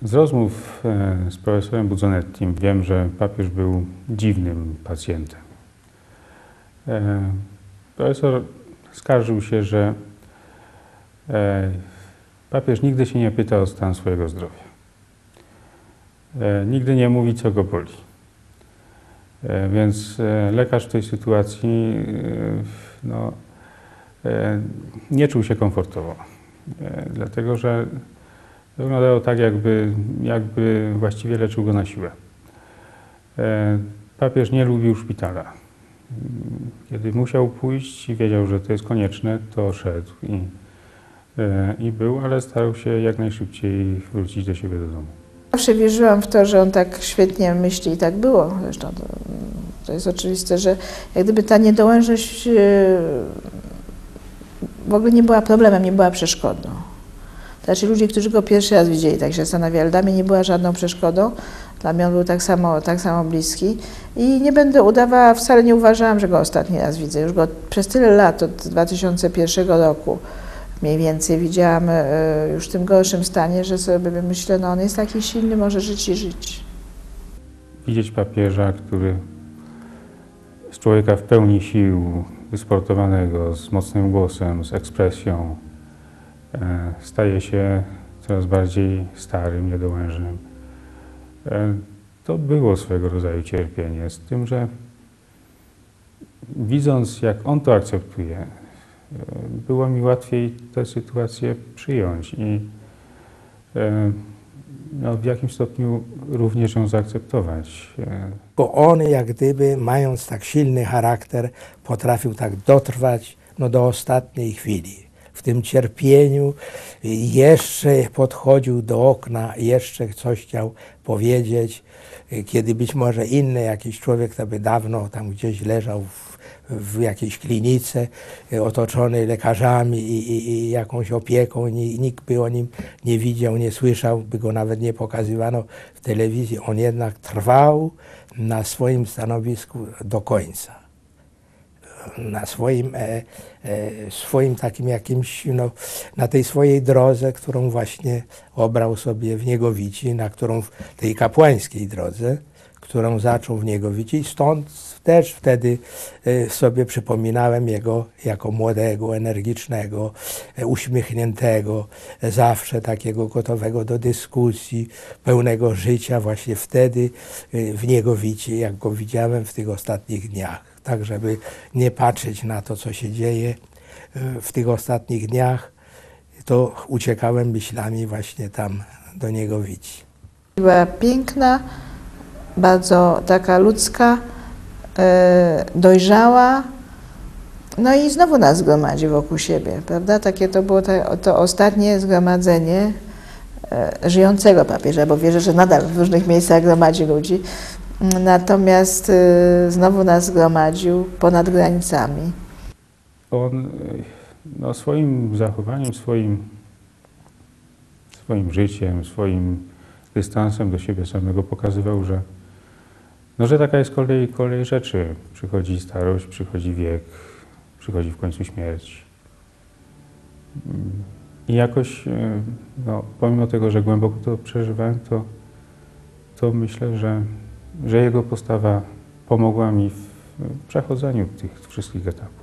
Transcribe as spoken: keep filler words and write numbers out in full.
Z rozmów z profesorem Buzzonettim wiem, że papież był dziwnym pacjentem. Profesor skarżył się, że papież nigdy się nie pyta o stan swojego zdrowia. Nigdy nie mówi, co go boli. Więc lekarz w tej sytuacji no, nie czuł się komfortowo, dlatego że wyglądało tak, jakby, jakby właściwie leczył go na siłę. Papież nie lubił szpitala. Kiedy musiał pójść i wiedział, że to jest konieczne, to szedł i, i był, ale starał się jak najszybciej wrócić do siebie do domu. Zawsze wierzyłam w to, że on tak świetnie myśli i tak było. Zresztą to, to jest oczywiste, że jak gdyby ta niedołężność w ogóle nie była problemem, nie była przeszkodą. Znaczy ludzie, którzy go pierwszy raz widzieli, tak się zastanawiali, dla mnie nie była żadną przeszkodą, dla mnie on był tak samo, tak samo bliski i nie będę udawała, wcale nie uważałam, że go ostatni raz widzę. Już go przez tyle lat, od dwa tysiące pierwszego roku mniej więcej widziałam już w tym gorszym stanie, że sobie myślę, no on jest taki silny, może żyć i żyć. Widzieć papieża, który z człowieka w pełni sił, wysportowanego, z mocnym głosem, z ekspresją, staje się coraz bardziej starym, niedołężnym. To było swego rodzaju cierpienie, z tym, że widząc, jak on to akceptuje, było mi łatwiej tę sytuację przyjąć i no, w jakimś stopniu również ją zaakceptować. Bo on, jak gdyby, mając tak silny charakter, potrafił tak dotrwać no, do ostatniej chwili. W tym cierpieniu jeszcze podchodził do okna, jeszcze coś chciał powiedzieć, kiedy być może inny jakiś człowiek, to by dawno tam gdzieś leżał w, w jakiejś klinice, otoczony lekarzami i, i, i jakąś opieką, i nikt by o nim nie widział, nie słyszał, by go nawet nie pokazywano w telewizji. On jednak trwał na swoim stanowisku do końca. Na swoim, e, e, swoim takim jakimś, no, na tej swojej drodze, którą właśnie obrał sobie w Niegowici, na którą w tej kapłańskiej drodze, którą zaczął w Niegowici. I stąd też wtedy e, sobie przypominałem jego jako młodego, energicznego, e, uśmiechniętego, e, zawsze takiego gotowego do dyskusji, pełnego życia właśnie wtedy e, w Niegowici, jak go widziałem w tych ostatnich dniach. Tak, żeby nie patrzeć na to, co się dzieje w tych ostatnich dniach, to uciekałem myślami właśnie tam do Niegowici. Była piękna, bardzo taka ludzka, dojrzała, no i znowu nas zgromadzi wokół siebie, prawda? Takie to było to, to ostatnie zgromadzenie żyjącego papieża, bo wierzę, że nadal w różnych miejscach gromadzi ludzi. Natomiast y, znowu nas zgromadził ponad granicami. On no, swoim zachowaniem, swoim, swoim życiem, swoim dystansem do siebie samego pokazywał, że, no, że taka jest kolej, kolej rzeczy. Przychodzi starość, przychodzi wiek, przychodzi w końcu śmierć. I jakoś, no, pomimo tego, że głęboko to przeżywałem, to, to myślę, że że jego postawa pomogła mi w przechodzeniu tych wszystkich etapów.